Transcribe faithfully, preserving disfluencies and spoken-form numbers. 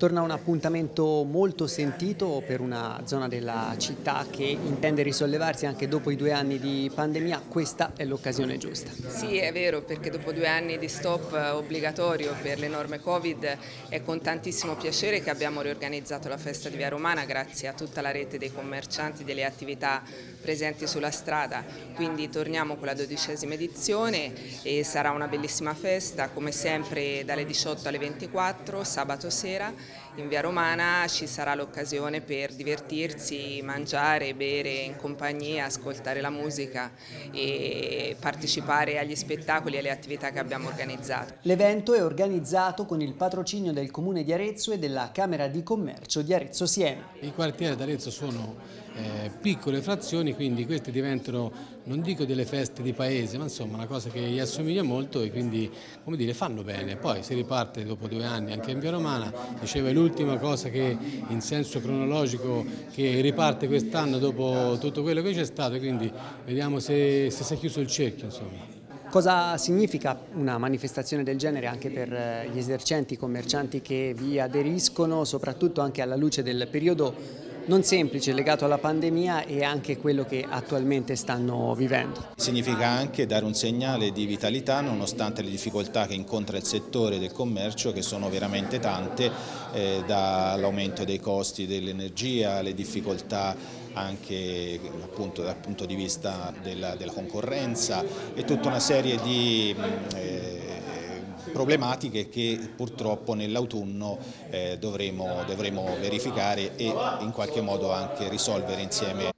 Torna un appuntamento molto sentito per una zona della città che intende risollevarsi anche dopo i due anni di pandemia. Questa è l'occasione giusta. Sì, è vero, perché dopo due anni di stop obbligatorio per le norme Covid è con tantissimo piacere che abbiamo riorganizzato la festa di Via Romana grazie a tutta la rete dei commercianti e delle attività presenti sulla strada. Quindi torniamo con la dodicesima edizione e sarà una bellissima festa, come sempre dalle diciotto alle ventiquattro, sabato sera. In Via Romana ci sarà l'occasione per divertirsi, mangiare, bere in compagnia, ascoltare la musica e partecipare agli spettacoli e alle attività che abbiamo organizzato. L'evento è organizzato con il patrocinio del Comune di Arezzo e della Camera di Commercio di Arezzo Siena. I quartieri d'Arezzo sono eh, piccole frazioni, quindi queste diventano, non dico delle feste di paese, ma insomma una cosa che gli assomiglia molto e quindi, come dire, fanno bene. Poi si riparte dopo due anni anche in Via Romana, diceva è l'ultima cosa che in senso cronologico che riparte quest'anno dopo tutto quello che c'è stato, quindi vediamo se, se si è chiuso il cerchio, insomma. Cosa significa una manifestazione del genere anche per gli esercenti, i commercianti che vi aderiscono, soprattutto anche alla luce del periodo non semplice legato alla pandemia e anche quello che attualmente stanno vivendo? Significa anche dare un segnale di vitalità nonostante le difficoltà che incontra il settore del commercio, che sono veramente tante, eh, dall'aumento dei costi dell'energia, alle difficoltà anche appunto dal punto di vista della, della concorrenza e tutta una serie di eh, problematiche che purtroppo nell'autunno eh, dovremo, dovremo verificare e in qualche modo anche risolvere insieme